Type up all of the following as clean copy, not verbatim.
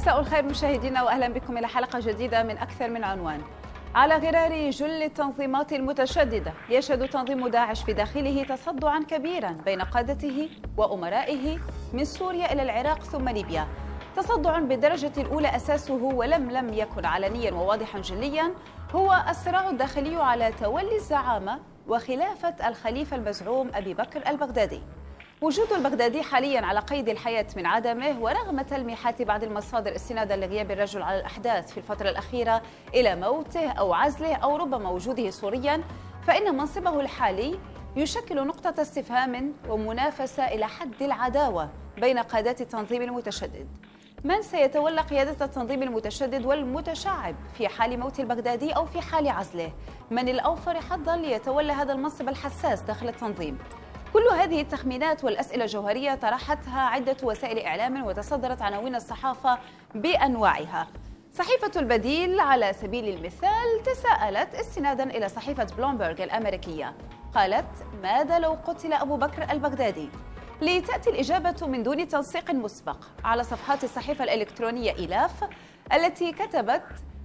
مساء الخير مشاهدينا واهلا بكم الى حلقه جديده من اكثر من عنوان. على غرار جل التنظيمات المتشدده يشهد تنظيم داعش في داخله تصدعا كبيرا بين قادته وامرائه من سوريا الى العراق ثم ليبيا. تصدع بالدرجه الاولى اساسه ولم يكن علنيا وواضحا جليا هو الصراع الداخلي على تولي الزعامه وخلافه الخليفه المزعوم ابي بكر البغدادي. وجود البغدادي حاليا على قيد الحياة من عدمه ورغم تلميحات بعض المصادر استنادا لغياب الرجل على الأحداث في الفترة الأخيرة إلى موته أو عزله أو ربما وجوده سوريا، فإن منصبه الحالي يشكل نقطة استفهام ومنافسة إلى حد العداوة بين قادات التنظيم المتشدد. من سيتولى قيادة التنظيم المتشدد والمتشعب في حال موت البغدادي أو في حال عزله؟ من الأوفر حظا ليتولى هذا المنصب الحساس داخل التنظيم؟ كل هذه التخمينات والأسئلة الجوهرية طرحتها عدة وسائل إعلام وتصدرت عناوين الصحافة بأنواعها. صحيفة البديل على سبيل المثال تساءلت استنادا إلى صحيفة بلومبرغ الأمريكية، قالت: ماذا لو قتل أبو بكر البغدادي؟ لتأتي الإجابة من دون تنسيق مسبق على صفحات الصحيفة الإلكترونية إيلاف التي كتبت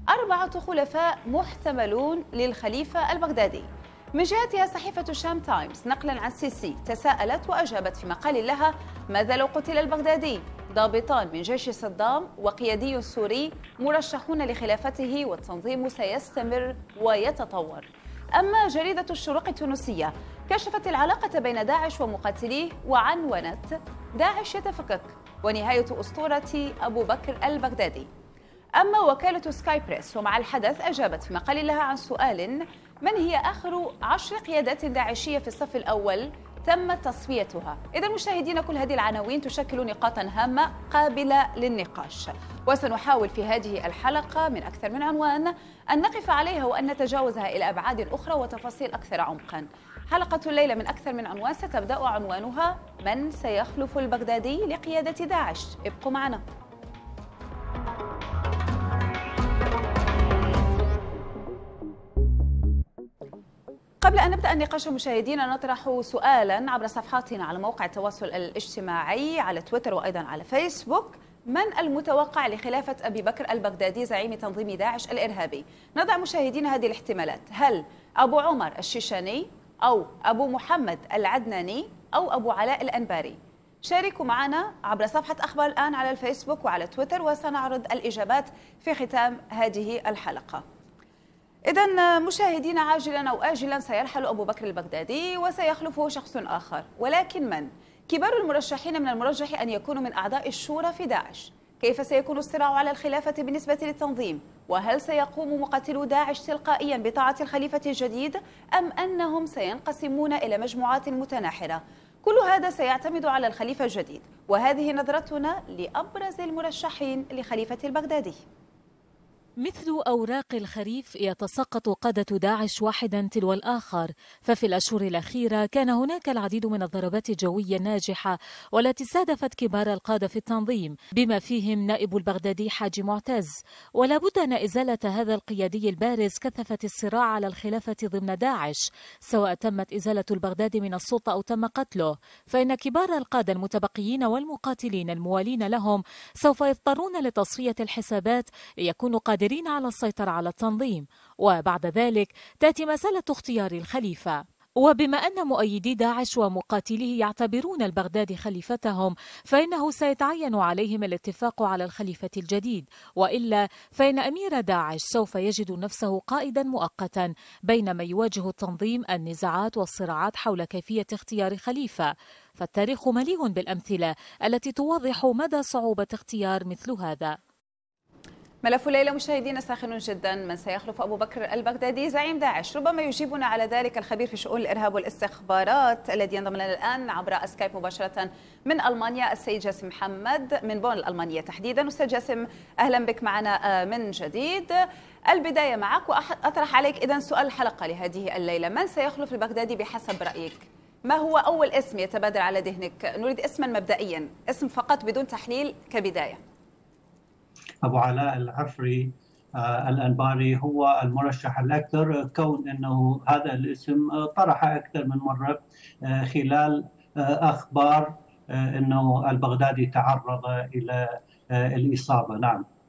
4 خلفاء محتملون للخليفة البغدادي. من جهتها صحيفة الشام تايمز نقلا عن سيسي تساءلت وأجابت في مقال لها: ماذا لو قتل البغدادي؟ ضابطان من جيش صدام وقيادي سوري مرشحون لخلافته والتنظيم سيستمر ويتطور. أما جريدة الشروق التونسية كشفت العلاقة بين داعش ومقاتليه وعنونت: داعش يتفكك ونهاية أسطورة أبو بكر البغدادي. أما وكالة سكاي بريس ومع الحدث أجابت في مقال لها عن سؤال: من هي آخر 10 قيادات داعشية في الصف الأول تم تصفيتها؟ إذا مشاهدينا كل هذه العناوين تشكل نقاطا هامة قابلة للنقاش، وسنحاول في هذه الحلقة من أكثر من عنوان أن نقف عليها وأن نتجاوزها إلى أبعاد أخرى وتفاصيل أكثر عمقا. حلقة الليلة من أكثر من عنوان ستبدأ عنوانها: من سيخلف البغدادي لقيادة داعش؟ ابقوا معنا. قبل أن نبدأ النقاش مشاهدينا نطرح سؤالا عبر صفحاتنا على مواقع التواصل الاجتماعي على تويتر وأيضا على فيسبوك: من المتوقع لخلافة أبي بكر البغدادي زعيم تنظيم داعش الإرهابي؟ نضع مشاهدينا هذه الاحتمالات: هل أبو عمر الشيشاني أو أبو محمد العدناني أو أبو علاء الأنباري؟ شاركوا معنا عبر صفحة أخبار الآن على الفيسبوك وعلى تويتر وسنعرض الإجابات في ختام هذه الحلقة. إذن مشاهدينا عاجلا أو آجلا سيرحل أبو بكر البغدادي وسيخلفه شخص آخر، ولكن من؟ كبار المرشحين من المرجح أن يكونوا من أعضاء الشورى في داعش. كيف سيكون الصراع على الخلافة بالنسبة للتنظيم؟ وهل سيقوم مقاتلو داعش تلقائيا بطاعة الخليفة الجديد أم أنهم سينقسمون إلى مجموعات متناحرة؟ كل هذا سيعتمد على الخليفة الجديد، وهذه نظرتنا لأبرز المرشحين لخليفة البغدادي. مثل أوراق الخريف يتساقط قادة داعش واحدا تلو الآخر، ففي الأشهر الأخيرة كان هناك العديد من الضربات الجوية الناجحة والتي استهدفت كبار القادة في التنظيم بما فيهم نائب البغدادي حاج معتز، ولا بد أن إزالة هذا القيادي البارز كثفت الصراع على الخلافة ضمن داعش، سواء تمت إزالة البغدادي من السلطة أو تم قتله، فإن كبار القادة المتبقيين والمقاتلين الموالين لهم سوف يضطرون لتصفية الحسابات ليكونوا قادرين على السيطرة على التنظيم، وبعد ذلك تأتي مسألة اختيار الخليفة. وبما أن مؤيدي داعش ومقاتليه يعتبرون البغدادي خليفتهم، فإنه سيتعين عليهم الاتفاق على الخليفة الجديد، وإلا فإن أمير داعش سوف يجد نفسه قائدا مؤقتا بينما يواجه التنظيم النزاعات والصراعات حول كيفية اختيار خليفة، فالتاريخ مليء بالأمثلة التي توضح مدى صعوبة اختيار مثل هذا. ملف الليلة مشاهدينا ساخن جدا: من سيخلف أبو بكر البغدادي زعيم داعش؟ ربما يجيبنا على ذلك الخبير في شؤون الإرهاب والاستخبارات الذي ينضم لنا الآن عبر سكايب مباشرة من ألمانيا، السيد جاسم محمد من بون الألمانية تحديدا. أستاذ جاسم أهلا بك معنا من جديد. البداية معك وأطرح عليك إذن سؤال الحلقة لهذه الليلة: من سيخلف البغدادي بحسب رأيك؟ ما هو أول اسم يتبادر على ذهنك؟ نريد اسما مبدئيا، اسم فقط بدون تحليل كبداية. أبو علاء العفري الأنباري هو المرشح الأكثر، كون أنه هذا الاسم طرح أكثر من مرة خلال أخبار أنه البغدادي تعرض إلى الإصابة. نعم.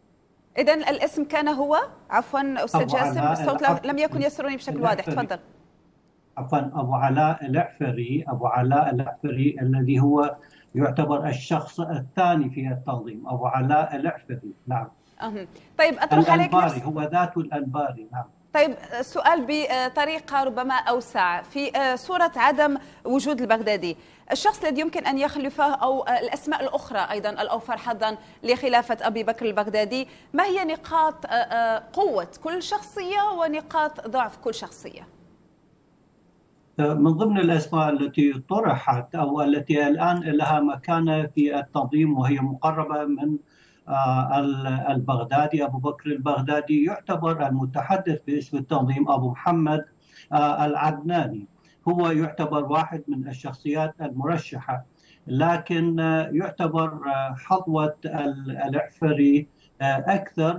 إذن الاسم كان هو، عفوا أستاذ جاسم الصوت لم يكن يسرني بشكل واضح، تفضل. عفوا، أبو علاء العفري الذي هو يعتبر الشخص الثاني في التنظيم، أبو علاء العفري. نعم. طيب أطرح عليك هو ذات الأنباري. نعم. طيب سؤال بطريقة ربما أوسع، في صورة عدم وجود البغدادي، الشخص الذي يمكن أن يخلفه أو الأسماء الأخرى أيضا الأوفر حظا لخلافة أبي بكر البغدادي، ما هي نقاط قوة كل شخصية ونقاط ضعف كل شخصية؟ من ضمن الأسماء التي طرحت أو التي الآن لها مكانة في التنظيم وهي مقربة من البغدادي، أبو بكر البغدادي، يعتبر المتحدث باسم التنظيم أبو محمد العدناني. هو يعتبر واحد من الشخصيات المرشحة، لكن يعتبر حظوة العفري أكثر.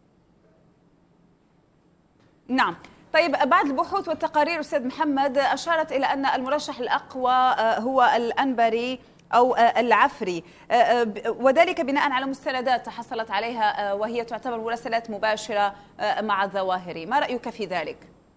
نعم. طيب بعض البحوث والتقارير أستاذ محمد أشارت إلى أن المرشح الأقوى هو الأنبري أو العفري، وذلك بناء على مستندات تحصلت عليها وهي تعتبر مراسلات مباشرة مع الظواهري، ما رأيك في ذلك؟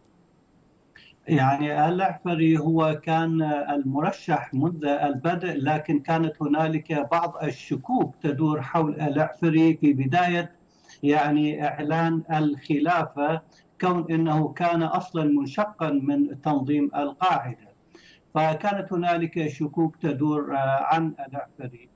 يعني العفري هو كان المرشح منذ البدء، لكن كانت هنالك بعض الشكوك تدور حول العفري في بداية يعني إعلان الخلافة، كون أنه كان أصلا منشقا من تنظيم القاعدة، فكانت هنالك شكوك تدور عن العفري.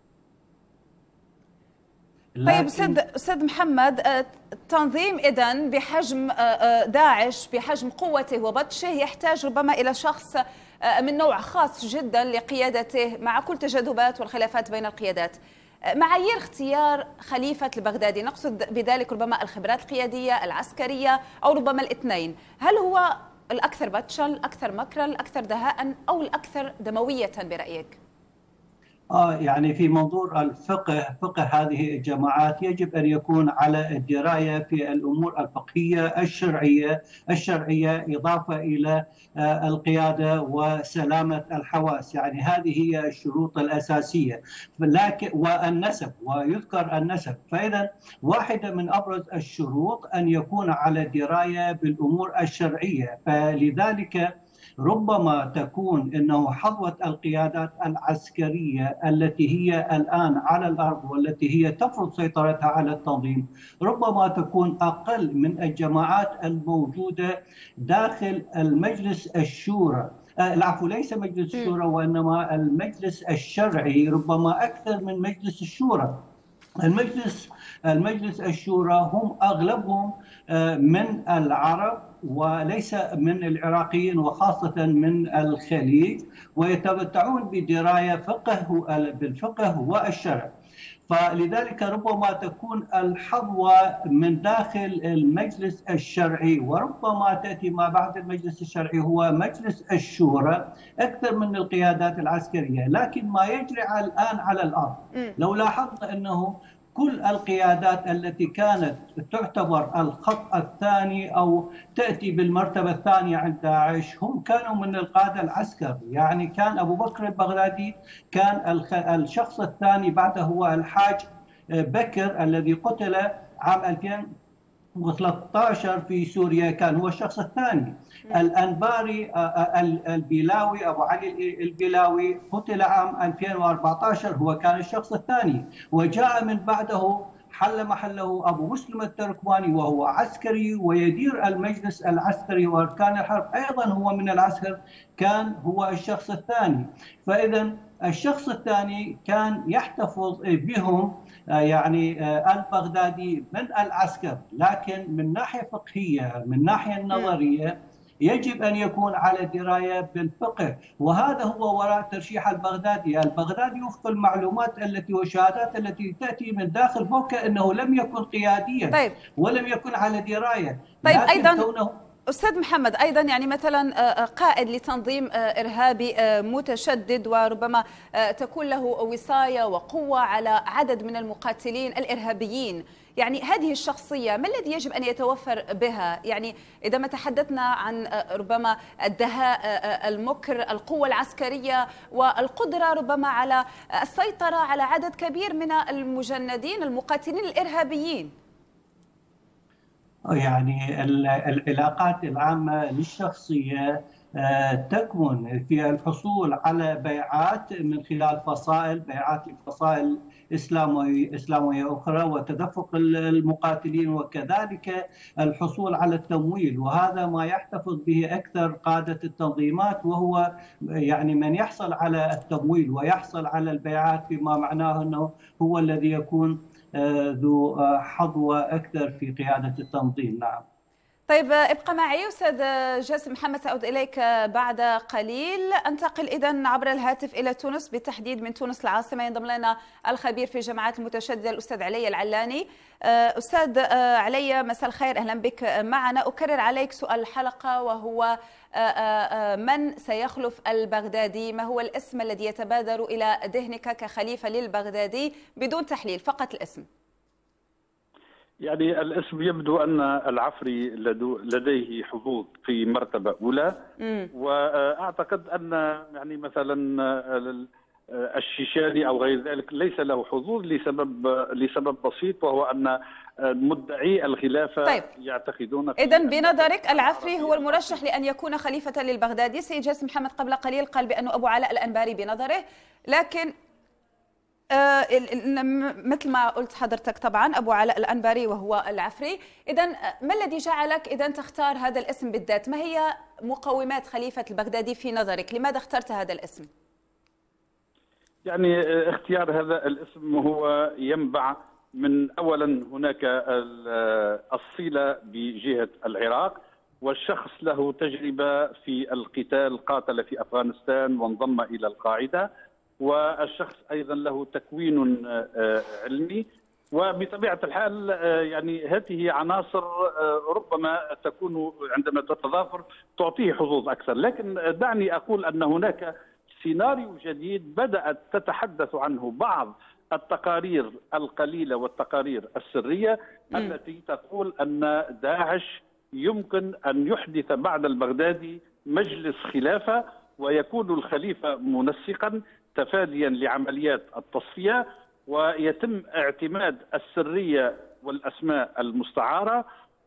طيب أستاذ محمد، التنظيم إذن بحجم داعش، بحجم قوته وبطشه، يحتاج ربما إلى شخص من نوع خاص جدا لقيادته مع كل تجاذبات والخلافات بين القيادات. معايير اختيار خليفة البغدادي، نقصد بذلك ربما الخبرات القيادية العسكرية أو ربما الاثنين، هل هو الأكثر بطشا، الأكثر مكرا، الأكثر دهاء أو الأكثر دموية برأيك؟ يعني في منظور الفقه، فقه هذه الجماعات يجب أن يكون على الدراية في الأمور الفقهية الشرعية إضافة إلى القيادة وسلامة الحواس، يعني هذه هي الشروط الأساسية، لكن والنسب، ويذكر النسب. فإذا واحدة من أبرز الشروط أن يكون على دراية بالأمور الشرعية، فلذلك ربما تكون أنه حظوة القيادات العسكرية التي هي الآن على الأرض والتي هي تفرض سيطرتها على التنظيم ربما تكون أقل من الجماعات الموجودة داخل المجلس الشورى. العفو، ليس مجلس الشورى وإنما المجلس الشرعي ربما أكثر من مجلس الشورى. المجلس الشورى هم أغلبهم من العرب وليس من العراقيين وخاصة من الخليج، ويتمتعون بدراية بالفقه والشرع، فلذلك ربما تكون الحظوة من داخل المجلس الشرعي، وربما تأتي ما بعد المجلس الشرعي هو مجلس الشورى أكثر من القيادات العسكرية. لكن ما يجري الآن على الأرض لو لاحظنا أنه كل القيادات التي كانت تعتبر الخط الثاني أو تأتي بالمرتبة الثانية عند داعش هم كانوا من القادة العسكر. يعني كان أبو بكر البغدادي كان الشخص الثاني، بعده هو الحاج بكر الذي قتل عام 2013 في سوريا، كان هو الشخص الثاني. الأنباري البيلاوي، أبو علي البيلاوي، قتل عام 2014، هو كان الشخص الثاني. وجاء من بعده حل محله أبو مسلم التركماني وهو عسكري ويدير المجلس العسكري وأركان الحرب، أيضا هو من العسكر، كان هو الشخص الثاني. فإذا الشخص الثاني كان يحتفظ بهم يعني البغدادي من العسكر، لكن من ناحية فقهية، من ناحية نظرية، يجب أن يكون على دراية بالفقه، وهذا هو وراء ترشيح البغدادي وفق المعلومات التي والشهادات التي تأتي من داخل بوكا أنه لم يكن قياديا. طيب. ولم يكن على دراية. طيب أيضا أستاذ محمد، أيضا يعني مثلا قائد لتنظيم إرهابي متشدد وربما تكون له وصاية وقوة على عدد من المقاتلين الإرهابيين، يعني هذه الشخصية ما الذي يجب أن يتوفر بها؟ يعني إذا ما تحدثنا عن ربما الدهاء، المكر، القوة العسكرية والقدرة ربما على السيطرة على عدد كبير من المجندين المقاتلين الإرهابيين. يعني العلاقات العامة للشخصية تكمن في الحصول على بيعات من خلال بيعات لفصائل إسلامية أخرى، وتدفق المقاتلين، وكذلك الحصول على التمويل. وهذا ما يحتفظ به أكثر قادة التنظيمات، وهو يعني من يحصل على التمويل ويحصل على البيعات، بما معناه أنه هو الذي يكون ذو حظوة أكثر في قيادة التنظيم. نعم. طيب ابقى معي أستاذ جاسم محمد، سأعود إليك بعد قليل. أنتقل إذن عبر الهاتف إلى تونس، بالتحديد من تونس العاصمة. ينضم لنا الخبير في الجماعات المتشددة الأستاذ علي العلاني. أستاذ علي، مساء الخير، أهلا بك معنا. أكرر عليك سؤال الحلقة، وهو من سيخلف البغدادي؟ ما هو الاسم الذي يتبادر إلى ذهنك كخليفة للبغدادي بدون تحليل، فقط الاسم؟ يعني الاسم يبدو أن العفري لديه حظوظ في مرتبة أولى، وأعتقد أن يعني مثلا الشيشاني أو غير ذلك ليس له حظوظ لسبب بسيط، وهو أن مدعي الخلافة طيب. يعتقدون. إذن بنظرك العفري هو المرشح لأن يكون خليفة للبغدادي؟ سيد جاسم محمد قبل قليل قال بأنه أبو علاء الأنباري بنظره، لكن مثل ما قلت حضرتك طبعا أبو علاء الأنباري وهو العفري. إذن ما الذي جعلك إذن تختار هذا الاسم بالذات؟ ما هي مقومات خليفة البغدادي في نظرك؟ لماذا اخترت هذا الاسم؟ يعني اختيار هذا الاسم هو ينبع من أولا هناك الصلة بجهة العراق، والشخص له تجربة في القتال، قاتل في أفغانستان وانضم إلى القاعدة، والشخص أيضا له تكوين علمي، وبطبيعة الحال يعني هذه عناصر ربما تكون عندما تتضافر تعطيه حظوظ أكثر. لكن دعني أقول أن هناك سيناريو جديد بدأت تتحدث عنه بعض التقارير القليلة والتقارير السرية التي تقول أن داعش يمكن أن يحدث بعد البغدادي مجلس خلافة، ويكون الخليفة منسقا تفاديا لعمليات التصفية، ويتم اعتماد السرية والأسماء المستعارة،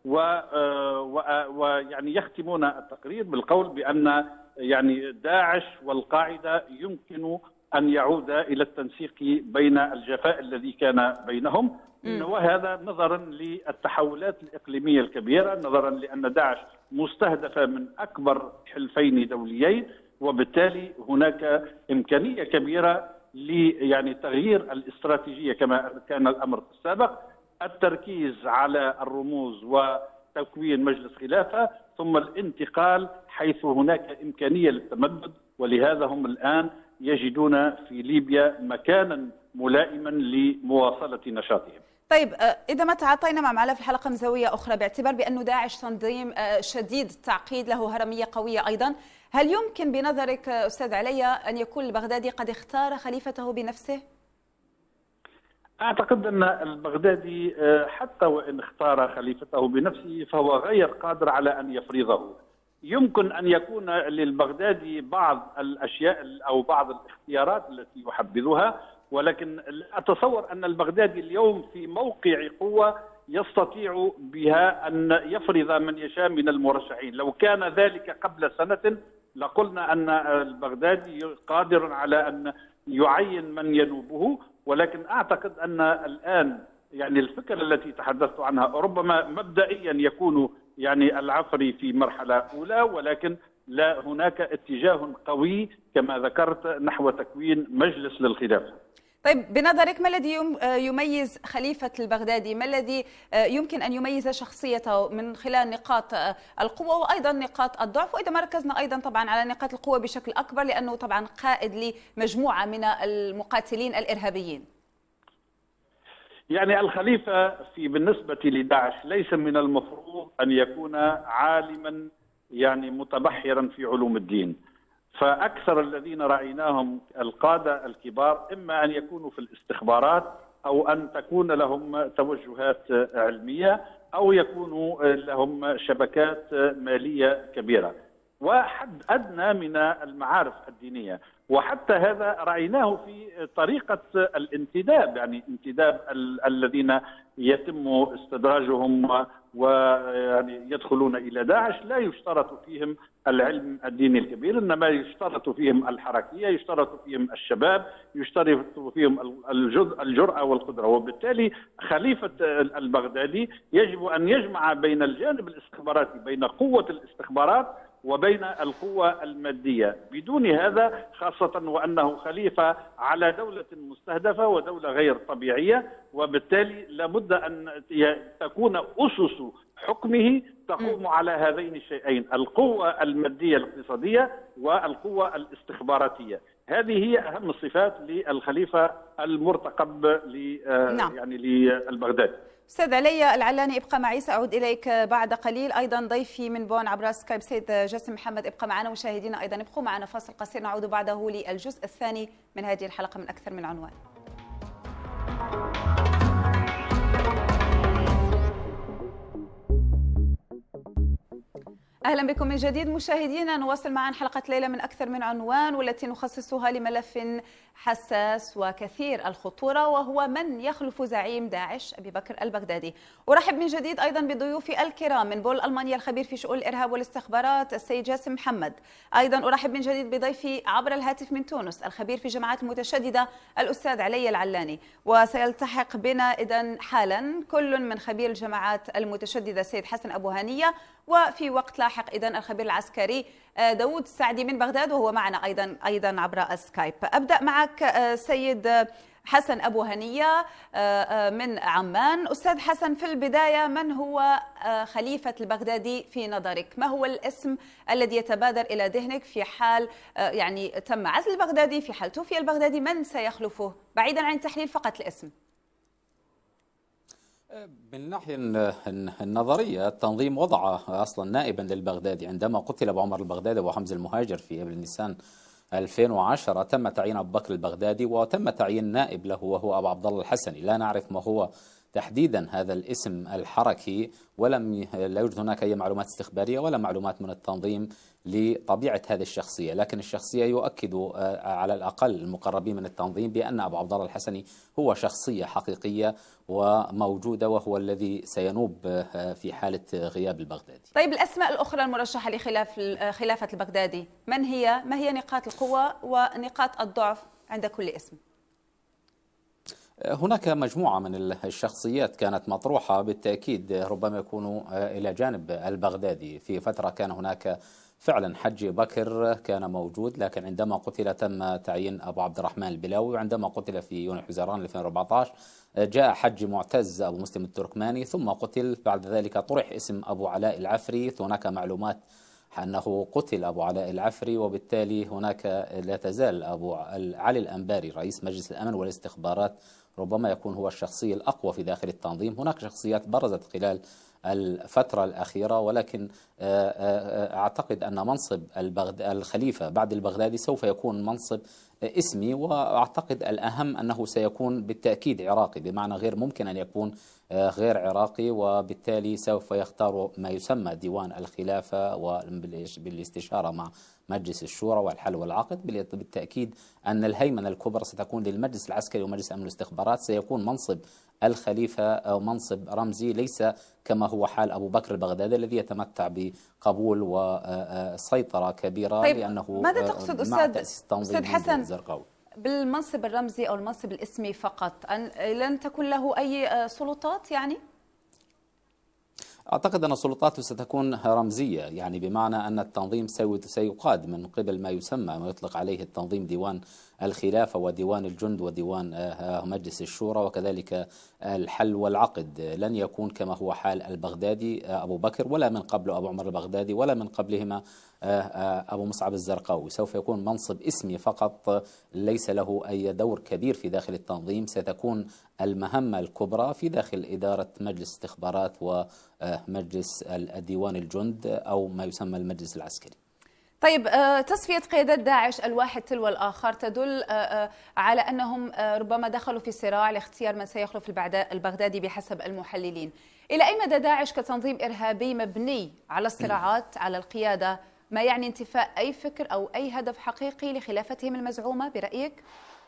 ويعني يختمون التقرير بالقول بأن يعني داعش والقاعدة يمكن أن يعود إلى التنسيق بين الجفاء الذي كان بينهم، وهذا نظرا للتحولات الإقليمية الكبيرة، نظرا لأن داعش مستهدفة من أكبر حلفين دوليين، وبالتالي هناك إمكانية كبيرة يعني تغيير الاستراتيجية كما كان الأمر في السابق، التركيز على الرموز وتكوين مجلس خلافة، ثم الانتقال حيث هناك إمكانية للتمدد. ولهذا هم الآن يجدون في ليبيا مكانا ملائما لمواصلة نشاطهم. طيب إذا ما تعاطينا مع معلف الحلقة من زاوية أخرى، باعتبار بأنه داعش تنظيم شديد التعقيد، له هرمية قوية أيضا، هل يمكن بنظرك أستاذ علي أن يكون البغدادي قد اختار خليفته بنفسه؟ أعتقد أن البغدادي حتى وإن اختار خليفته بنفسه فهو غير قادر على أن يفرضه. يمكن أن يكون للبغدادي بعض الأشياء أو بعض الاختيارات التي يحبذها، ولكن أتصور أن البغدادي اليوم في موقع قوة يستطيع بها أن يفرض من يشاء من المرشحين. لو كان ذلك قبل سنة لقلنا أن البغدادي قادر على أن يعين من ينوبه، ولكن أعتقد أن الآن يعني الفكرة التي تحدثت عنها ربما مبدئيا يكون يعني العفري في مرحلة أولى، ولكن لا هناك اتجاه قوي كما ذكرت نحو تكوين مجلس للخلافة. طيب بنظرك ما الذي يميز خليفة البغدادي؟ ما الذي يمكن أن يميز شخصيته من خلال نقاط القوة وأيضا نقاط الضعف؟ وإذا ما ركزنا أيضا طبعا على نقاط القوة بشكل أكبر، لأنه طبعا قائد لمجموعة من المقاتلين الإرهابيين. يعني الخليفة بالنسبة لداعش ليس من المفروض أن يكون عالما يعني متبحرا في علوم الدين، فأكثر الذين رأيناهم القادة الكبار إما أن يكونوا في الاستخبارات أو أن تكون لهم توجهات علمية أو يكونوا لهم شبكات مالية كبيرة وحد أدنى من المعارف الدينية. وحتى هذا رأيناه في طريقة الانتداب، يعني انتداب الذين يتم استدراجهم ويعني يدخلون إلى داعش لا يشترط فيهم العلم الديني الكبير، إنما يشترط فيهم الحركية، يشترط فيهم الشباب، يشترط فيهم الجرأة والقدرة. وبالتالي خليفة البغدادي يجب أن يجمع بين الجانب الاستخباراتي، بين قوة الاستخبارات وبين القوة المادية. بدون هذا، خاصة وأنه خليفة على دولة مستهدفة ودولة غير طبيعية، وبالتالي لابد أن تكون أسس حكمه تقوم على هذين الشيئين: القوة المادية الاقتصادية والقوة الاستخباراتية. هذه هي أهم الصفات للخليفة المرتقب يعني للبغدادي. أستاذ علي العلاني، ابقى معي، سأعود إليك بعد قليل. أيضا ضيفي من بون عبر سكايب سيد جاسم محمد، ابقى معنا. مشاهدينا أيضا ابقوا معنا، فاصل قصير نعود بعده للجزء الثاني من هذه الحلقة من أكثر من عنوان. أهلا بكم من جديد مشاهدينا. نواصل معا حلقة ليلة من أكثر من عنوان، والتي نخصصها لملف حساس وكثير الخطورة، وهو من يخلف زعيم داعش أبي بكر البغدادي. أرحب من جديد أيضا بضيوفي الكرام من بول ألمانيا الخبير في شؤون الإرهاب والاستخبارات السيد جاسم محمد. أيضا أرحب من جديد بضيفي عبر الهاتف من تونس الخبير في جماعات المتشددة الأستاذ علي العلاني. وسيلتحق بنا إذن حالا كل من خبير الجماعات المتشددة السيد حسن أبو هنية، وفي وقت لاحق إذن الخبير العسكري داود السعدي من بغداد، وهو معنا أيضا عبر سكايب. أبدأ معك سيد حسن أبو هنية من عمان. أستاذ حسن، في البداية، من هو خليفة البغدادي في نظرك؟ ما هو الاسم الذي يتبادر إلى ذهنك في حال يعني تم عزل البغدادي، في حال توفي البغدادي، من سيخلفه بعيدا عن تحليل فقط الاسم؟ من الناحية النظرية، التنظيم وضع أصلا نائبا للبغدادي عندما قتل أبو عمر البغدادي وأبو حمزة المهاجر في ابريل نيسان 2010. تم تعيين أبو بكر البغدادي وتم تعيين نائب له وهو أبو عبد الله الحسني. لا نعرف ما هو تحديدا هذا الاسم الحركي، لا يوجد هناك أي معلومات استخبارية ولا معلومات من التنظيم لطبيعة هذه الشخصية، لكن الشخصية يؤكد على الأقل المقربين من التنظيم بأن أبو عبد الله الحسني هو شخصية حقيقية وموجودة، وهو الذي سينوب في حالة غياب البغدادي. طيب، الأسماء الأخرى المرشحة لخلافة البغدادي من هي؟ ما هي نقاط القوة ونقاط الضعف عند كل اسم؟ هناك مجموعة من الشخصيات كانت مطروحة بالتأكيد ربما يكونوا إلى جانب البغدادي. في فترة كان هناك فعلا حج بكر كان موجود، لكن عندما قتل تم تعيين أبو عبد الرحمن البلاوي، وعندما قتل في يونيو حزيران 2014 جاء حج معتز أبو مسلم التركماني، ثم قتل بعد ذلك طرح اسم أبو علاء العفري. هناك معلومات أنه قتل أبو علاء العفري، وبالتالي هناك لا تزال أبو علي الأنباري رئيس مجلس الأمن والاستخبارات ربما يكون هو الشخصية الأقوى في داخل التنظيم. هناك شخصيات برزت خلال الفترة الأخيرة، ولكن أعتقد أن منصب الخليفة بعد البغدادي سوف يكون منصب اسمي، وأعتقد الأهم أنه سيكون بالتأكيد عراقي، بمعنى غير ممكن أن يكون غير عراقي، وبالتالي سوف يختار ما يسمى ديوان الخلافة وبالاستشارة مع مجلس الشورى والحل والعقد. بالتأكيد أن الهيمنة الكبرى ستكون للمجلس العسكري ومجلس أمن الاستخبارات. سيكون منصب الخليفة أو منصب رمزي، ليس كما هو حال أبو بكر البغدادي الذي يتمتع بقبول وسيطرة كبيرة. طيب، لأنه ماذا تقصد أستاذ حسن بالمنصب الرمزي أو المنصب الاسمي فقط؟ لن تكون له أي سلطات يعني؟ أعتقد أن سلطاته ستكون رمزية، يعني بمعنى أن التنظيم سيقاد من قبل ما يسمى ما يطلق عليه التنظيم ديوان الخلافة وديوان الجند وديوان مجلس الشورى وكذلك الحل والعقد. لن يكون كما هو حال البغدادي أبو بكر، ولا من قبله أبو عمر البغدادي، ولا من قبلهما أبو مصعب الزرقاوي. سوف يكون منصب اسمي فقط، ليس له أي دور كبير في داخل التنظيم. ستكون المهمة الكبرى في داخل إدارة مجلس استخبارات ومجلس الديوان الجند أو ما يسمى المجلس العسكري. طيب، تصفية قيادات داعش الواحد تلو الآخر تدل على أنهم ربما دخلوا في صراع لاختيار من سيخلف البغدادي بحسب المحللين. إلى أي مدى داعش كتنظيم إرهابي مبني على الصراعات على القيادة ما يعني انتفاء أي فكر أو أي هدف حقيقي لخلافتهم المزعومة برأيك؟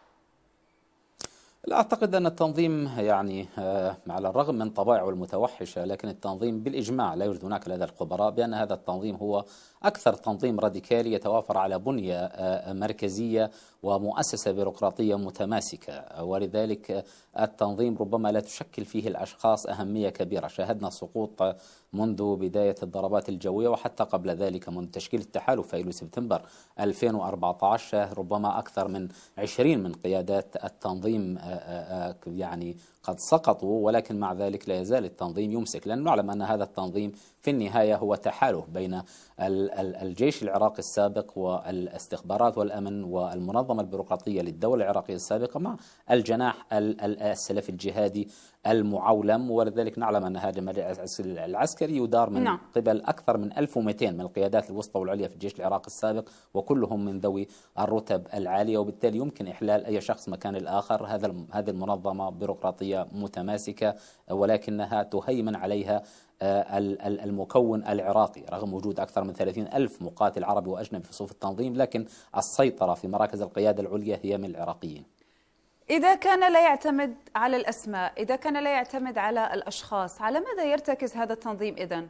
لا أعتقد أن التنظيم يعني على الرغم من طبائعه المتوحشة، لكن التنظيم بالإجماع لا يوجد هناك لدى الخبراء بأن هذا التنظيم هو أكثر تنظيم راديكالي يتوافر على بنية مركزية ومؤسسة بيروقراطية متماسكة، ولذلك التنظيم ربما لا تشكل فيه الأشخاص أهمية كبيرة. شاهدنا السقوط منذ بداية الضربات الجوية وحتى قبل ذلك منذ تشكيل التحالف في أيلول سبتمبر 2014 ربما أكثر من 20 من قيادات التنظيم يعني قد سقطوا، ولكن مع ذلك لا يزال التنظيم يمسك، لأنه نعلم أن هذا التنظيم في النهاية هو تحالف بين الجيش العراقي السابق والاستخبارات والأمن والمنظمة البيروقراطية للدولة العراقية السابقة مع الجناح السلفي الجهادي المعولم. ولذلك نعلم أن هذا المجلس العسكري يدار من قبل أكثر من 1200 من القيادات الوسطى والعليا في الجيش العراقي السابق، وكلهم من ذوي الرتب العالية، وبالتالي يمكن إحلال أي شخص مكان الآخر. هذه المنظمة بيروقراطية متماسكة ولكنها تهيمن عليها المكون العراقي، رغم وجود أكثر من 30,000 مقاتل عربي وأجنبي في صفوف التنظيم، لكن السيطرة في مراكز القيادة العليا هي من العراقيين. إذا كان لا يعتمد على الأسماء، إذا كان لا يعتمد على الأشخاص، على ماذا يرتكز هذا التنظيم إذن؟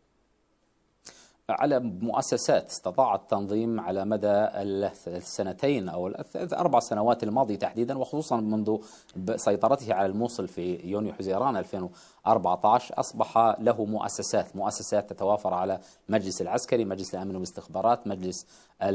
على مؤسسات. استطاع التنظيم على مدى السنتين أو ال4 سنوات الماضية تحديدا، وخصوصا منذ سيطرته على الموصل في يونيو حزيران 2014 أصبح له مؤسسات تتوافر على المجلس العسكري، مجلس الأمن والاستخبارات، مجلس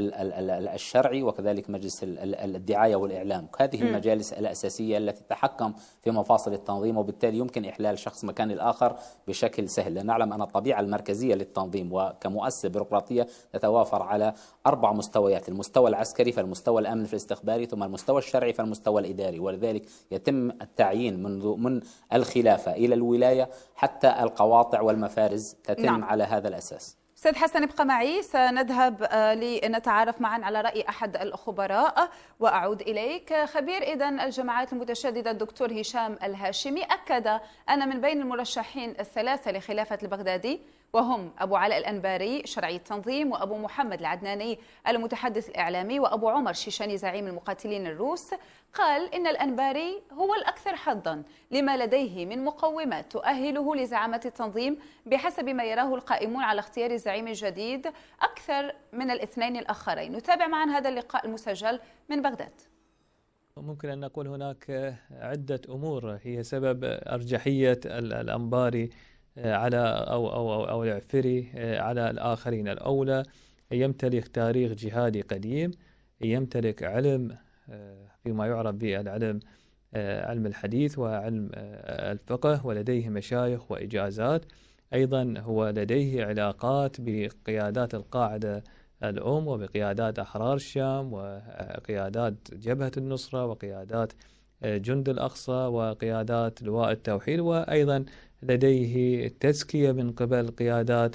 الشرعي، وكذلك مجلس الدعاية والإعلام. هذه المجالس الأساسية التي تتحكم في مفاصل التنظيم، وبالتالي يمكن إحلال شخص مكان الآخر بشكل سهل، لأن نعلم أن الطبيعة المركزية للتنظيم وكمؤسسة بيروقراطية تتوافر على 4 مستويات: المستوى العسكري، فالمستوى الأمن في الاستخباري، ثم المستوى الشرعي، فالمستوى الإداري. ولذلك يتم التعيين من الخلافة إلى الولاية حتى القواطع والمفارز تتم على هذا الأساس. أستاذ حسن ابقى معي، سنذهب لنتعرف معا على رأي أحد الخبراء وأعود إليك. خبير إذن الجماعات المتشددة الدكتور هشام الهاشمي أكد أن من بين المرشحين الثلاثة لخلافة البغدادي، وهم أبو علاء الأنباري شرعي التنظيم، وأبو محمد العدناني المتحدث الإعلامي، وأبو عمر شيشاني زعيم المقاتلين الروس، قال إن الأنباري هو الأكثر حظا لما لديه من مقومات تؤهله لزعامة التنظيم بحسب ما يراه القائمون على اختيار الزعيم الجديد أكثر من الاثنين الآخرين. نتابع معا هذا اللقاء المسجل من بغداد. ممكن أن نقول هناك عدة أمور هي سبب أرجحية الأنباري على أو العفري على الآخرين. الأولى يمتلك تاريخ جهادي قديم، يمتلك علم فيما يعرف بالعلم علم الحديث وعلم الفقه، ولديه مشايخ وإجازات. أيضا هو لديه علاقات بقيادات القاعدة الأم وبقيادات أحرار الشام وقيادات جبهة النصرة وقيادات جند الأقصى وقيادات لواء التوحيد، وأيضا لديه تزكية من قبل قيادات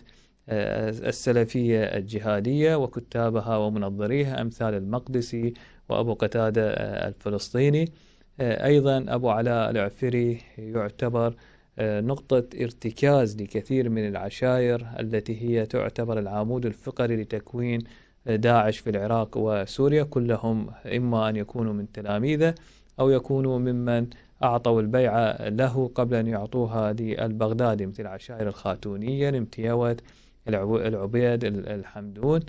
السلفية الجهادية وكتابها ومنظريها أمثال المقدسي وأبو قتادة الفلسطيني. أيضا أبو علاء العفري يعتبر نقطة ارتكاز لكثير من العشائر التي هي تعتبر العمود الفقري لتكوين داعش في العراق وسوريا، كلهم إما أن يكونوا من تلاميذه أو يكونوا ممن أعطوا البيعة له قبل أن يعطوها للبغدادي، مثل عشائر الخاتونية، المتيوت، العبيد، الحمدون،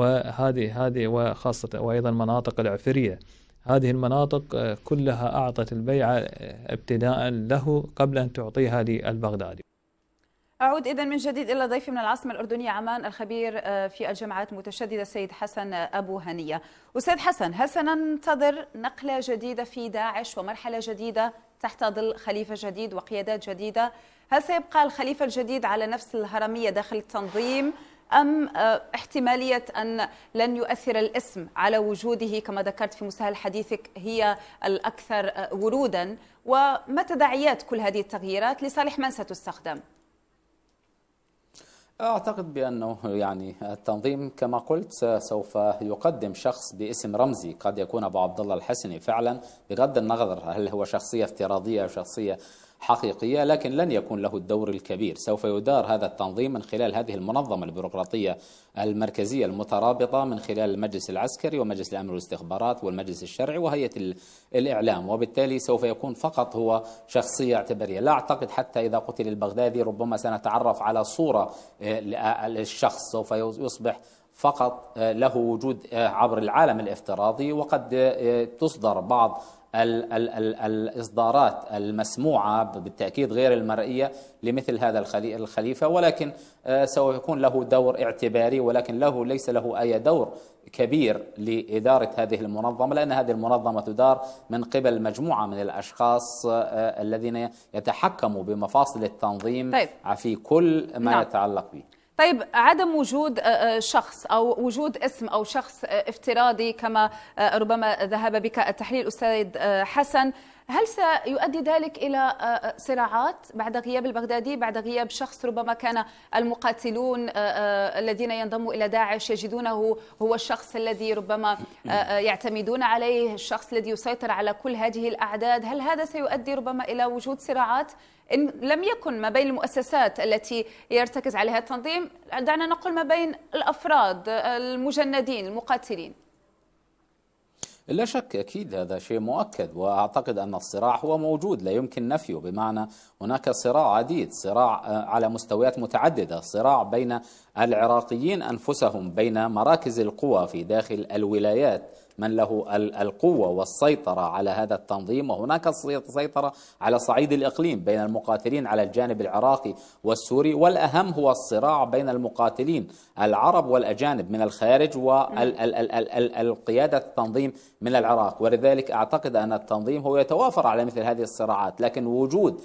وهذه وخاصة وأيضا مناطق العفرية. هذه المناطق كلها أعطت البيعة ابتداء له قبل أن تعطيها للبغدادي. أعود إذن من جديد إلى ضيفي من العاصمة الأردنية عمان، الخبير في الجماعات المتشددة السيد حسن أبو هنية. أستاذ حسن، هل سننتظر نقلة جديدة في داعش ومرحلة جديدة تحت ظل خليفة جديد وقيادات جديدة؟ هل سيبقى الخليفة الجديد على نفس الهرمية داخل التنظيم، أم احتمالية أن لن يؤثر الاسم على وجوده كما ذكرت في مسهل حديثك هي الأكثر ورودا؟ وما تداعيات كل هذه التغييرات لصالح من ستستخدم؟ أعتقد بأنه يعني التنظيم كما قلت سوف يقدم شخص باسم رمزي، قد يكون أبو عبد الله الحسني فعلا، بغض النظر هل هو شخصية افتراضية أو شخصية حقيقية، لكن لن يكون له الدور الكبير. سوف يدار هذا التنظيم من خلال هذه المنظمة البيروقراطية المركزية المترابطة، من خلال المجلس العسكري ومجلس الأمن والاستخبارات والمجلس الشرعي وهيئة الإعلام، وبالتالي سوف يكون فقط هو شخصية اعتبارية. لا أعتقد حتى إذا قتل البغدادي ربما سنتعرف على صورة للشخص، سوف يصبح فقط له وجود عبر العالم الافتراضي، وقد تصدر بعض الإصدارات المسموعة بالتأكيد غير المرئية لمثل هذا الخليفة، ولكن سوف يكون له دور اعتباري، ولكن ليس له أي دور كبير لإدارة هذه المنظمة، لأن هذه المنظمة تدار من قبل مجموعة من الأشخاص الذين يتحكموا بمفاصل التنظيم في كل ما يتعلق به. طيب، عدم وجود شخص أو وجود اسم أو شخص افتراضي كما ربما ذهب بك التحليل أستاذ حسن، هل سيؤدي ذلك إلى صراعات بعد غياب البغدادي، بعد غياب شخص ربما كان المقاتلون الذين ينضموا إلى داعش يجدونه هو الشخص الذي ربما يعتمدون عليه، الشخص الذي يسيطر على كل هذه الأعداد؟ هل هذا سيؤدي ربما إلى وجود صراعات إن لم يكن ما بين المؤسسات التي يرتكز عليها التنظيم، دعنا نقول ما بين الأفراد المجندين المقاتلين؟ لا شك، أكيد هذا شيء مؤكد، وأعتقد أن الصراع هو موجود لا يمكن نفيه، بمعنى هناك صراع عديد، صراع على مستويات متعددة، صراع بين العراقيين أنفسهم، بين مراكز القوى في داخل الولايات من له القوة والسيطرة على هذا التنظيم، وهناك سيطرة على صعيد الإقليم بين المقاتلين على الجانب العراقي والسوري، والأهم هو الصراع بين المقاتلين العرب والأجانب من الخارج والقيادة التنظيم من العراق. ولذلك أعتقد أن التنظيم هو يتوافر على مثل هذه الصراعات، لكن وجود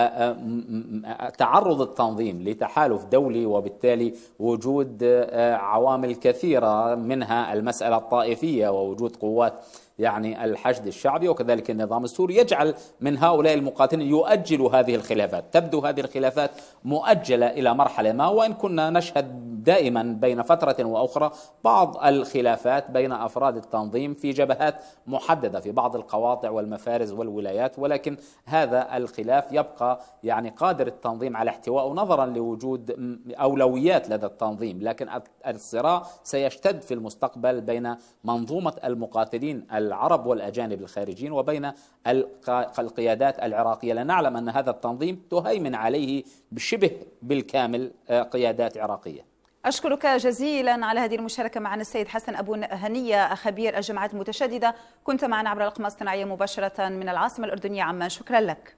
تعرض التنظيم لتحالف دولي، وبالتالي وجود عوامل كثيرة منها المسألة الطائفية ووجود قوات يعني الحشد الشعبي وكذلك النظام السوري، يجعل من هؤلاء المقاتلين يؤجلوا هذه الخلافات. تبدو هذه الخلافات مؤجلة إلى مرحلة ما، وإن كنا نشهد دائما بين فترة وأخرى بعض الخلافات بين أفراد التنظيم في جبهات محددة في بعض القواطع والمفارز والولايات، ولكن هذا الخلاف يبقى يعني قادر التنظيم على احتوائه نظرا لوجود أولويات لدى التنظيم. لكن الصراع سيشتد في المستقبل بين منظومة المقاتلين العرب والأجانب الخارجين وبين القيادات العراقية، لنعلم أن هذا التنظيم تهيمن عليه بشبه بالكامل قيادات عراقية. أشكرك جزيلا على هذه المشاركة معنا السيد حسن أبو هنية، خبير الجماعات المتشددة، كنت معنا عبر الأقمار الصناعية مباشرة من العاصمة الأردنية عمان. شكرا لك.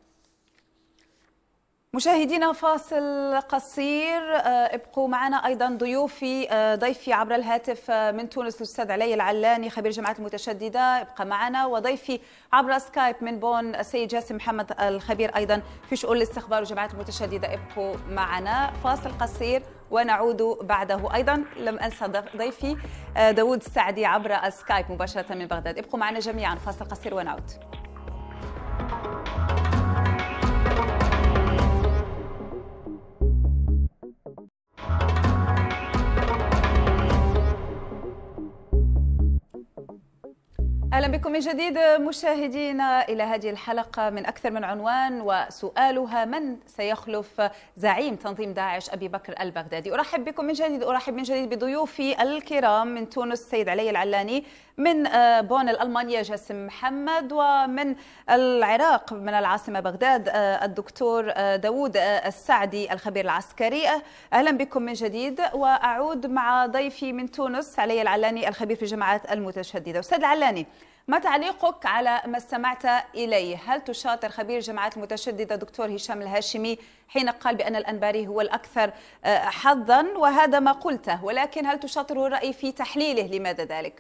مشاهدينا فاصل قصير، ابقوا معنا. أيضا ضيفي عبر الهاتف من تونس الأستاذ علي العلاني خبير الجماعات المتشددة، ابقى معنا، وضيفي عبر سكايب من بون السيد جاسم محمد الخبير أيضا في شؤون الاستخبار والجماعات المتشددة. ابقوا معنا، فاصل قصير ونعود بعده. أيضا لم أنسى ضيفي داود السعدي عبر السكايب مباشرة من بغداد. ابقوا معنا جميعا، فاصل قصير ونعود. أهلا بكم من جديد مشاهدينا إلى هذه الحلقة من أكثر من عنوان، وسؤالها: من سيخلف زعيم تنظيم داعش أبي بكر البغدادي؟ أرحب بكم من جديد، أرحب من جديد بضيوفي الكرام من تونس السيد علي العلاني، من بون الألمانية جاسم محمد، ومن العراق من العاصمة بغداد الدكتور داود السعدي الخبير العسكري. أهلا بكم من جديد، وأعود مع ضيفي من تونس علي العلاني الخبير في الجماعات المتشددة. أستاذ العلاني، ما تعليقك على ما استمعت إليه؟ هل تشاطر خبير الجماعات المتشددة دكتور هشام الهاشمي حين قال بأن الأنباري هو الأكثر حظا، وهذا ما قلته، ولكن هل تشاطره الرأي في تحليله؟ لماذا ذلك؟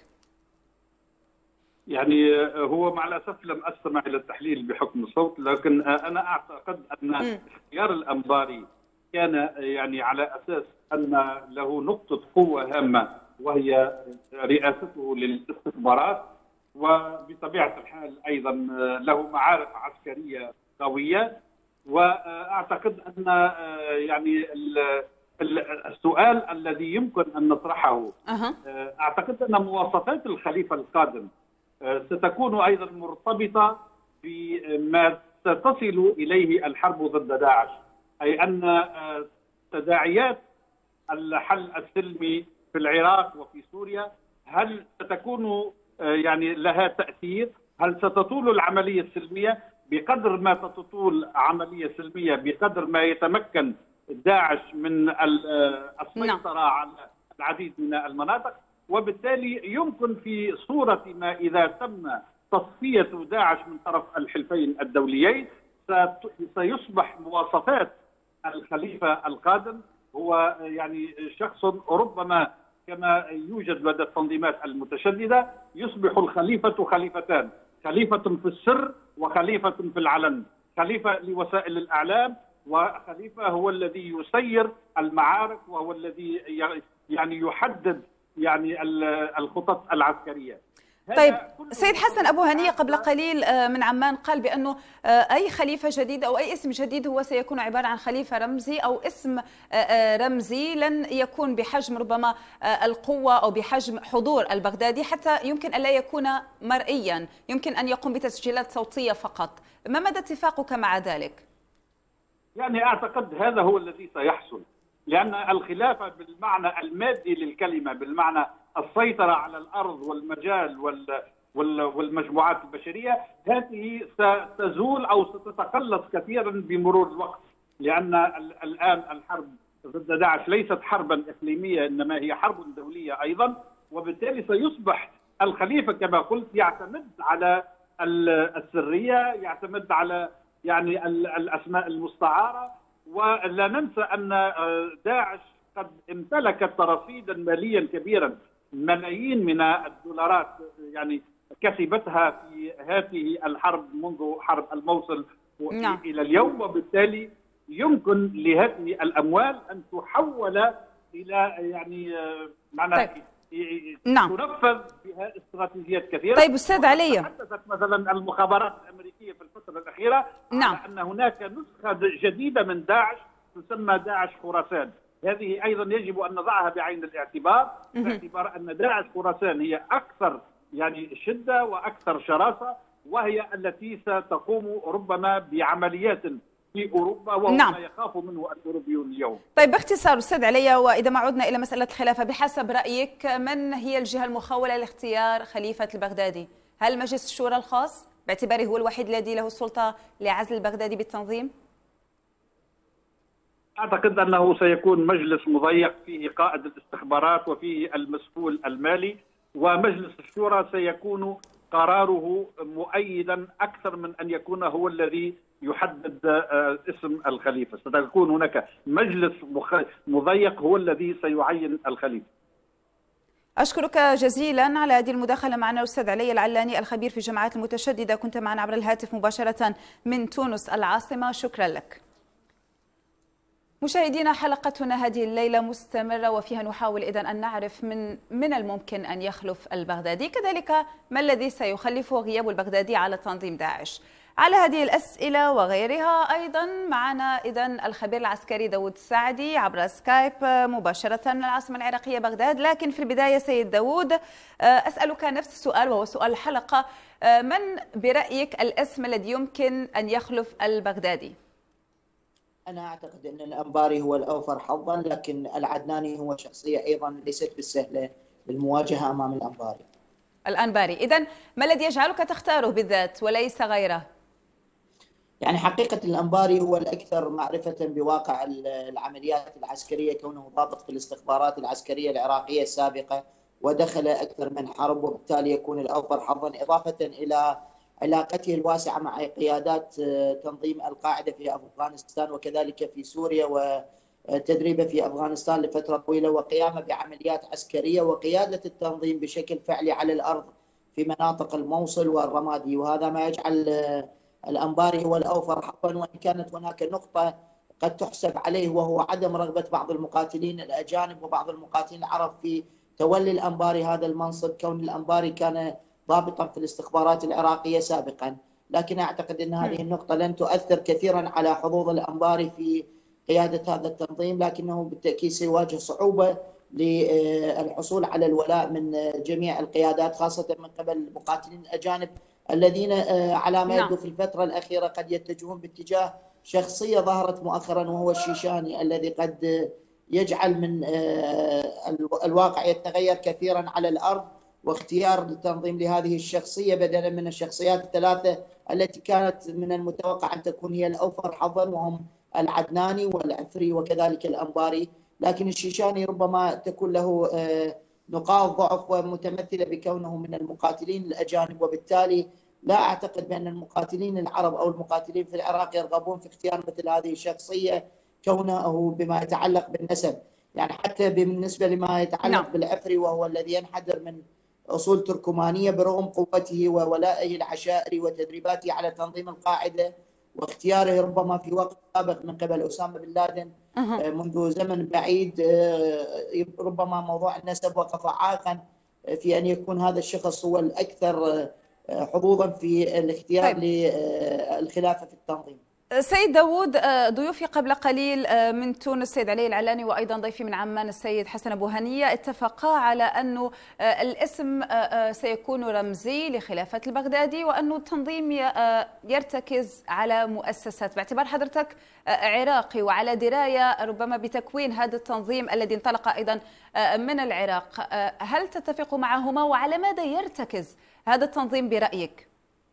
يعني هو مع الأسف لم أستمع إلى التحليل بحكم الصوت، لكن أنا أعتقد أن اختيار الأنباري كان يعني على أساس أن له نقطة قوة هامة وهي رئاسته للاستخبارات، وبطبيعة الحال أيضا له معارف عسكرية قوية. وأعتقد أن يعني السؤال الذي يمكن أن نطرحه، أعتقد أن مواصفات الخليفة القادم ستكون أيضا مرتبطة بما ستصل إليه الحرب ضد داعش، أي أن تداعيات الحل السلمي في العراق وفي سوريا هل ستكون يعني لها تأثير؟ هل ستطول العملية السلمية؟ بقدر ما تطول عملية سلمية بقدر ما يتمكن داعش من السيطرة على العديد من المناطق، وبالتالي يمكن في صورة ما إذا تم تصفية داعش من طرف الحلفين الدوليين سيصبح مواصفات الخليفة القادم هو يعني شخص ربما كما يوجد لدى التنظيمات المتشددة يصبح الخليفة خليفتان، خليفة في السر وخليفة في العلن، خليفة لوسائل الإعلام وخليفة هو الذي يسير المعارك وهو الذي يعني يحدد يعني الخطط العسكرية. طيب سيد حسن أبو هنية قبل قليل من عمان قال بأنه أي خليفة جديد أو أي اسم جديد هو سيكون عبارة عن خليفة رمزي أو اسم رمزي لن يكون بحجم ربما القوة أو بحجم حضور البغدادي، حتى يمكن أن لا يكون مرئيا، يمكن أن يقوم بتسجيلات صوتية فقط. ما مدى اتفاقك مع ذلك؟ يعني أعتقد هذا هو الذي سيحصل، لأن الخلافة بالمعنى المادي للكلمة، بالمعنى السيطرة على الأرض والمجال والمجموعات البشرية، هذه ستزول أو ستتقلص كثيرا بمرور الوقت، لأن الآن الحرب ضد داعش ليست حربا إقليمية إنما هي حرب دولية أيضا، وبالتالي سيصبح الخليفة كما قلت يعتمد على السرية، يعتمد على يعني الأسماء المستعارة. ولا ننسى أن داعش قد امتلكت رصيدا ماليا كبيرا، ملايين من الدولارات يعني كسبتها في هذه الحرب منذ حرب الموصل إلى اليوم، وبالتالي يمكن لهذه الأموال أن تحول إلى يعني معنى تنفذ بها استراتيجيات كثيرة. طيب أستاذ علي، تحدثت مثلا المخابرات الأمريكية في الفترة الأخيرة على أن هناك نسخة جديدة من داعش تسمى داعش خراسان، هذه أيضا يجب أن نضعها بعين الاعتبار، باعتبار أن داعش خراسان هي أكثر يعني شدة وأكثر شراسة، وهي التي ستقوم ربما بعمليات في أوروبا وهو ما يخاف منه الأوروبيون اليوم. طيب باختصار أستاذ علي، وإذا ما عدنا إلى مسألة الخلافة، بحسب رأيك من هي الجهة المخولة لاختيار خليفة البغدادي؟ هل مجلس الشورى الخاص باعتباره هو الوحيد الذي له السلطة لعزل البغدادي بالتنظيم؟ أعتقد أنه سيكون مجلس مضيق فيه قائد الاستخبارات وفيه المسؤول المالي، ومجلس الشورى سيكون قراره مؤيدا أكثر من أن يكون هو الذي يحدد اسم الخليفة. ستكون هناك مجلس مضيق هو الذي سيعين الخليفة. أشكرك جزيلا على هذه المداخلة معنا الأستاذ علي العلاني الخبير في الجماعات المتشددة، كنت معنا عبر الهاتف مباشرة من تونس العاصمة، شكرا لك. مشاهدينا، حلقتنا هذه الليلة مستمرة وفيها نحاول إذن أن نعرف من الممكن أن يخلف البغدادي، كذلك ما الذي سيخلفه غياب البغدادي على تنظيم داعش. على هذه الأسئلة وغيرها أيضا معنا إذن الخبير العسكري داود السعدي عبر سكايب مباشرة من العاصمة العراقية بغداد. لكن في البداية سيد داود، أسألك نفس السؤال وهو سؤال الحلقة، من برأيك الاسم الذي يمكن أن يخلف البغدادي؟ أنا أعتقد أن الأنباري هو الأوفر حظا، لكن العدناني هو شخصية أيضا ليست بالسهلة للمواجهة أمام الأنباري. إذن ما الذي يجعلك تختاره بالذات وليس غيره؟ يعني حقيقة الأنباري هو الأكثر معرفة بواقع العمليات العسكرية، كونه ضابط في الاستخبارات العسكرية العراقية السابقة ودخل أكثر من حرب، وبالتالي يكون الأوفر حظا، إضافة إلى علاقته الواسعة مع قيادات تنظيم القاعدة في أفغانستان وكذلك في سوريا، وتدريبه في أفغانستان لفترة طويلة، وقيامه بعمليات عسكرية وقيادة التنظيم بشكل فعلي على الأرض في مناطق الموصل والرمادي، وهذا ما يجعل الأنباري هو الأوفر حظا. وإن كانت هناك نقطة قد تحسب عليه وهو عدم رغبة بعض المقاتلين الأجانب وبعض المقاتلين العرب في تولي الأنباري هذا المنصب، كون الأنباري كان ضابطا في الاستخبارات العراقية سابقا، لكن أعتقد أن هذه النقطة لن تؤثر كثيرا على حظوظ الأنباري في قيادة هذا التنظيم، لكنه بالتأكيد سيواجه صعوبة للحصول على الولاء من جميع القيادات، خاصة من قبل المقاتلين الأجانب الذين على ما يبدو في الفترة الأخيرة قد يتجهون باتجاه شخصية ظهرت مؤخرا، وهو الشيشاني الذي قد يجعل من الواقع يتغير كثيرا على الأرض، واختيار التنظيم لهذه الشخصية بدلا من الشخصيات الثلاثة التي كانت من المتوقع أن تكون هي الأوفر حظا، وهم العدناني والعفري وكذلك الأنباري. لكن الشيشاني ربما تكون له نقاط ضعف ومتمثلة بكونه من المقاتلين الأجانب، وبالتالي لا أعتقد بأن المقاتلين العرب أو المقاتلين في العراق يرغبون في اختيار مثل هذه الشخصية كونه بما يتعلق بالنسب. يعني حتى بالنسبة لما يتعلق بالعفري، وهو الذي ينحدر من أصول تركمانية برغم قوته وولائه العشائري وتدريباته على تنظيم القاعدة واختياره ربما في وقت سابق من قبل أسامة بن لادن منذ زمن بعيد، ربما موضوع النسب وقف عائقا في أن يكون هذا الشخص هو الأكثر حظوظا في الاختيار للخلافة في التنظيم. سيد داوود، ضيوفي قبل قليل من تونس السيد علي العلاني وأيضا ضيفي من عمان السيد حسن أبو هنية اتفقا على أنه الاسم سيكون رمزي لخلافة البغدادي، وأنه التنظيم يرتكز على مؤسسات. باعتبار حضرتك عراقي وعلى دراية ربما بتكوين هذا التنظيم الذي انطلق أيضا من العراق، هل تتفق معهما وعلى ماذا يرتكز هذا التنظيم برأيك؟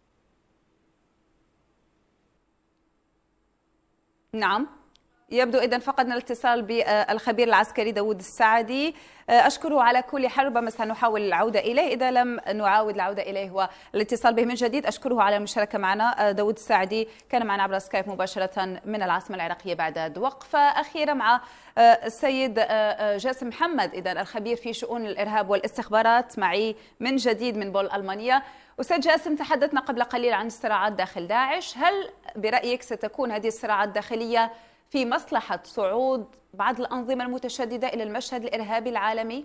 نعم، يبدو إذن فقدنا الاتصال بالخبير العسكري داوود السعدي. أشكره على كل حال، ربما سنحاول العودة إليه إذا لم نعاود العودة إليه والاتصال به من جديد. أشكره على المشاركة معنا. داوود السعدي كان معنا عبر سكايب مباشرة من العاصمة العراقية بعد وقفة أخيرة مع السيد جاسم محمد، إذن الخبير في شؤون الإرهاب والاستخبارات، معي من جديد من بول ألمانيا. أستاذ جاسم، تحدثنا قبل قليل عن الصراعات داخل داعش، هل برأيك ستكون هذه الصراعات الداخلية في مصلحة صعود بعض الأنظمة المتشددة إلى المشهد الإرهابي العالمي؟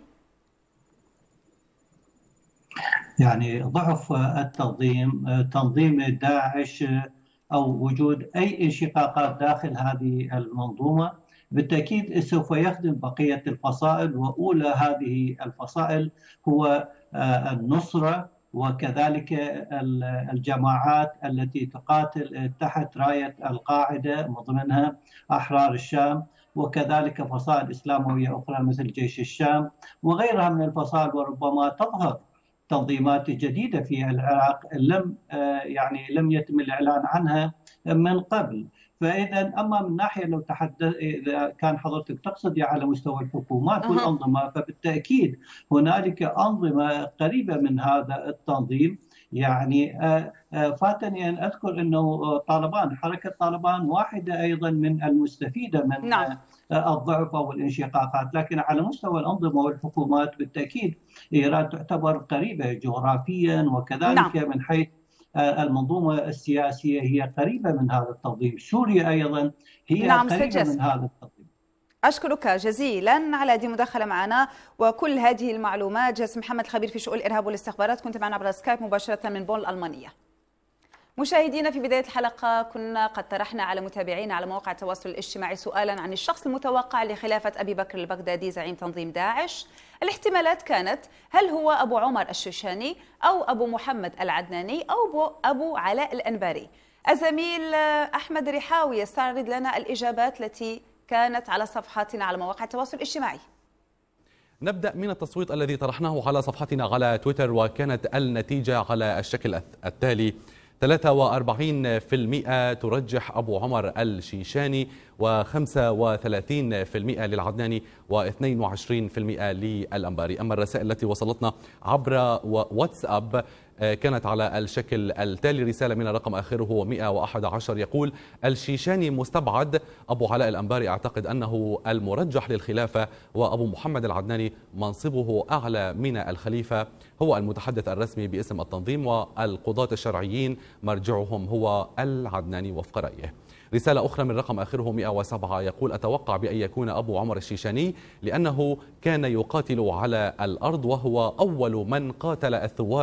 يعني ضعف تنظيم داعش أو وجود أي انشقاقات داخل هذه المنظومة بالتأكيد سوف يخدم بقية الفصائل، وأولى هذه الفصائل هو النصرة وكذلك الجماعات التي تقاتل تحت راية القاعدة، من ضمنها أحرار الشام، وكذلك فصائل إسلاموية أخرى مثل جيش الشام وغيرها من الفصائل. وربما تظهر تنظيمات جديدة في العراق لم يتم الإعلان عنها من قبل. فإذا أما من ناحية لو إذا كان حضرتك تقصدي على مستوى الحكومات والأنظمة، فبالتأكيد هنالك أنظمة قريبة من هذا التنظيم. يعني فاتني أن أذكر أنه حركة طالبان واحدة أيضا من المستفيدة من الضعف أو الانشقاقات، لكن على مستوى الأنظمة والحكومات بالتأكيد إيران تعتبر قريبة جغرافيا، وكذلك من حيث المنظومة السياسية هي قريبة من هذا التنظيم. سوريا أيضا هي قريبة من هذا التنظيم. أشكرك جزيلا على هذه المداخلة معنا وكل هذه المعلومات. جاسم محمد الخبير في شؤون الإرهاب والاستخبارات، كنت معنا عبر سكايب مباشرة من بون الألمانية. مشاهدينا، في بداية الحلقة كنا قد طرحنا على متابعينا على مواقع التواصل الاجتماعي سؤالا عن الشخص المتوقع لخلافة أبي بكر البغدادي زعيم تنظيم داعش. الاحتمالات كانت: هل هو أبو عمر الشيشاني، أو أبو محمد العدناني، أو أبو علاء الأنباري؟ الزميل أحمد رحاوي يستعرض لنا الإجابات التي كانت على صفحاتنا على مواقع التواصل الاجتماعي. نبدأ من التصويت الذي طرحناه على صفحتنا على تويتر، وكانت النتيجة على الشكل التالي: 43% ترجح أبو عمر الشيشاني، و35% للعدناني، و22% للأنباري. أما الرسائل التي وصلتنا عبر واتساب كانت على الشكل التالي: رسالة من الرقم آخره 111 يقول: الشيشاني مستبعد، أبو علاء الأنباري أعتقد أنه المرجح للخلافة، وأبو محمد العدناني منصبه أعلى من الخليفة، هو المتحدث الرسمي باسم التنظيم، والقضاة الشرعيين مرجعهم هو العدناني وفق رأيه. رسالة أخرى من رقم آخره 107 يقول: أتوقع بأن يكون أبو عمر الشيشاني لأنه كان يقاتل على الأرض، وهو أول من قاتل الثوار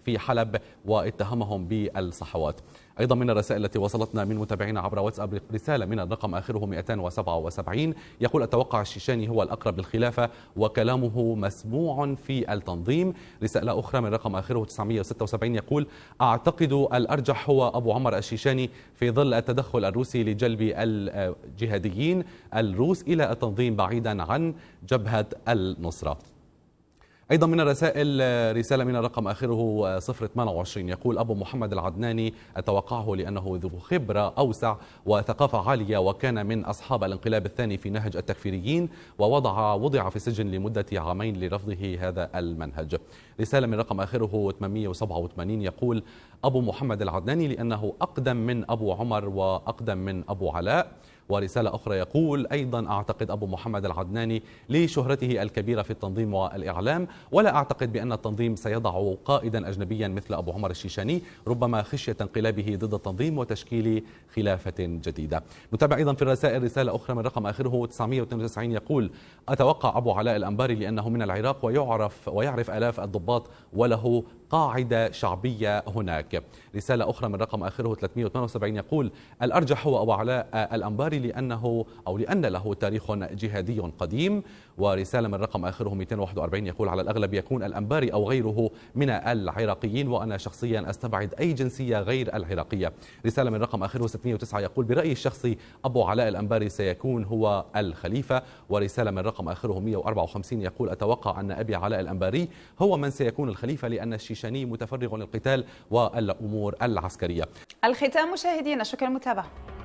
في حلب واتهمهم بالصحوات. أيضا من الرسائل التي وصلتنا من متابعينا عبر واتساب رسالة من الرقم آخره 277 يقول: أتوقع الشيشاني هو الأقرب للخلافة وكلامه مسموع في التنظيم. رسالة أخرى من رقم آخره 976 يقول: أعتقد الأرجح هو أبو عمر الشيشاني في ظل التدخل الروسي لجلب الجهاديين الروس إلى التنظيم بعيدا عن جبهة النصرة. أيضا من الرسائل رسالة من الرقم آخره 028 يقول: أبو محمد العدناني أتوقعه لأنه ذو خبرة أوسع وثقافة عالية، وكان من أصحاب الانقلاب الثاني في نهج التكفيريين، ووضع في السجن لمدة عامين لرفضه هذا المنهج. رسالة من رقم آخره 887 يقول: أبو محمد العدناني لأنه أقدم من أبو عمر وأقدم من أبو علاء. ورسالة أخرى يقول: أيضا أعتقد أبو محمد العدناني لشهرته الكبيرة في التنظيم والإعلام، ولا أعتقد بأن التنظيم سيضع قائدا أجنبيا مثل أبو عمر الشيشاني، ربما خشية انقلابه ضد التنظيم وتشكيل خلافة جديدة. نتابع أيضا في الرسائل رسالة أخرى من رقم آخره 992 يقول: أتوقع أبو علاء الأنباري لأنه من العراق ويعرف آلاف الضباط وله قاعدة شعبية هناك. رسالة أخرى من رقم آخره 378 يقول: الأرجح هو أبو علاء الأنباري لأن له تاريخ جهادي قديم. ورسالة من رقم آخره 241 يقول: على الأغلب يكون الأنباري أو غيره من العراقيين، وأنا شخصيا أستبعد أي جنسية غير العراقية. رسالة من رقم آخره 609 يقول: برأيي الشخصي أبو علاء الأنباري سيكون هو الخليفة. ورسالة من رقم آخره 154 يقول: أتوقع أن أبي علاء الأنباري هو من سيكون الخليفة لأن الشيشاني متفرغ للقتال والأمور العسكرية. الختام مشاهدينا، شكرا للمتابعة.